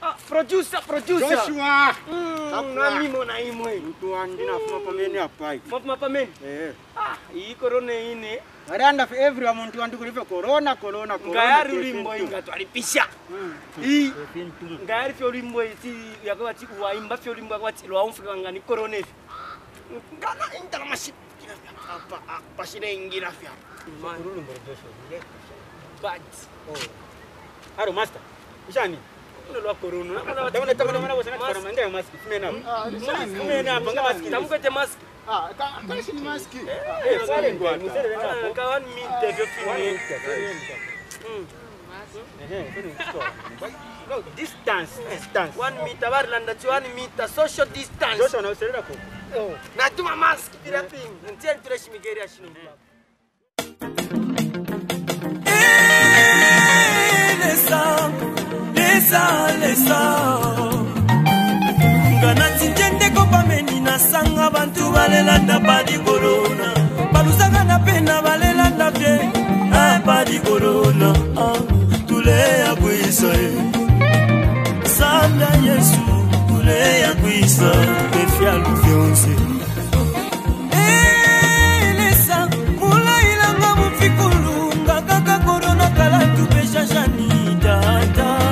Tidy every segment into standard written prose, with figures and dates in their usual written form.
Producer. Joshua. Nami mona imwe. Mtu andina mapameni hapa. Mapameni? Hii corona ine. Aranda for everyone mtu andu kulive corona. Ngayari ulimbo inga twalipisha. Hii ngayari fyo ulimbo iti yakati uwaimba fyo ulimbo yakati lwaumfika ngani corona hivi. Ngana intala maship. Apa pasine ingira fya. Ulimbo Joshua. Bad. Haro master. Ishani. Lwa corona. Tamana wasana kwa manga mask. Fumena hapa mask. Tamukete mask. Kashi ni mask. Sare ngwa. Kawan minte vyo fini. No, distance. 1 meter barlanda 1 meter social distance. Joshua na uselera ko. Natuma mask bila ping. Ntieni turashimigeri ashino. Lesa Ngana tinjende kopa meni na sanga bantu balelanda padi corona Baluzanga na pena balelanda pie padi corona Tule ya kuisa Sanda Yesu Tule ya kuisa Efia lufionse Lesa Mula ilanga mufikulu Ngakaka corona kalatu pesha jani dada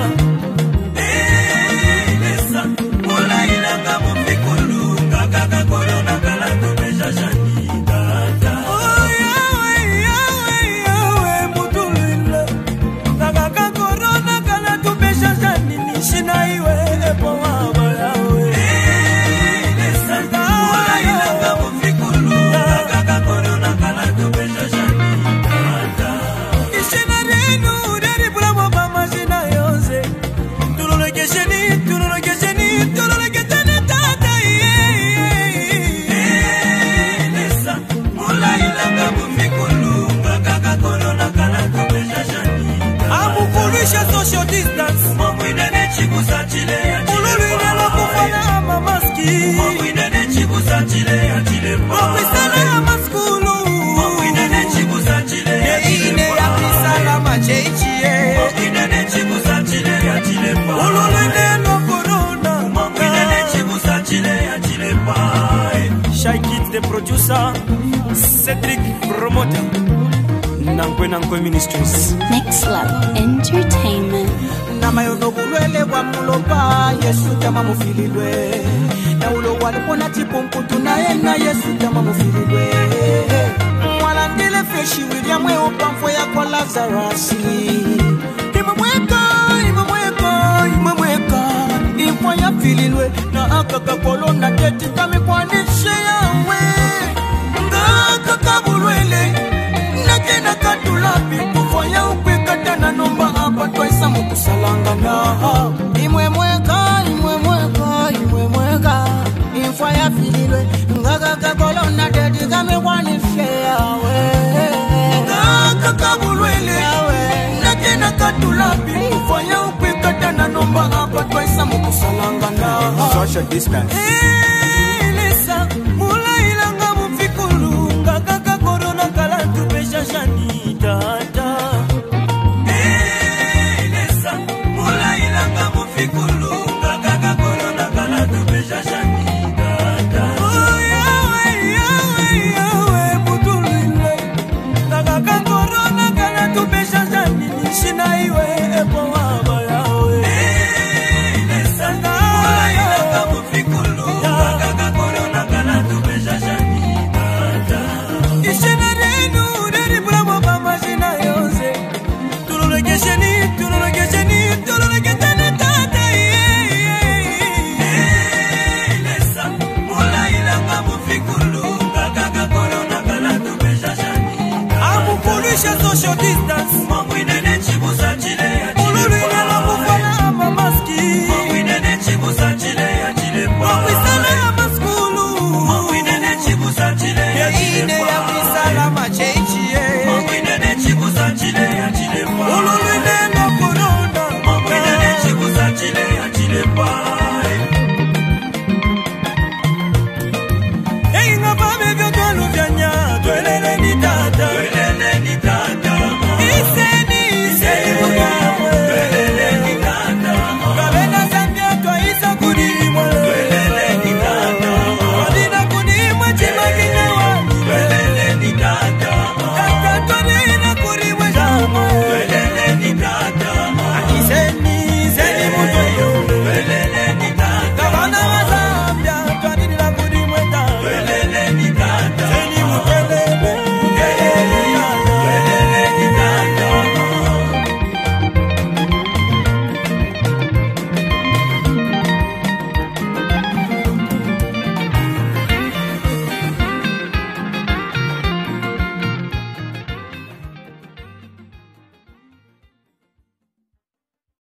social distance Mwinene chibusa chile ya chile Ululina kufana mamaski Mwinene chibusa chile ya chile Mwisana ya maskulu Mwinene chibusa chile ya chile ya pisala machechi Mwinene chibusa chile ya chile Ululina no corona Mwinene chibusa chile ya chile Shy Kid the producer Cedric promoter Nankwe Ministries Next Level Entertainment Namayo no bulwele wa mulopa Yesu jama mufililwe Na ulo walipona tipumputu na ena Yesu jama mufililwe Mwalandile feshi William we upamfo ya kwa Lazarasi Imamweka Imfo ya fililwe Na akaka kolona teti kame kwa nishe yawe Ngaka bulwele Nakena katulapi kufanya ukwekata na nomba hapa twaisa mukusalangana Imwemweka Imfwa ya fililwe Ngaka kakolona dedi kame wanishe yawe Ngaka kabulwele Nakena katulapi kufanya ukwekata na nomba hapa twaisa mukusalangana Social distance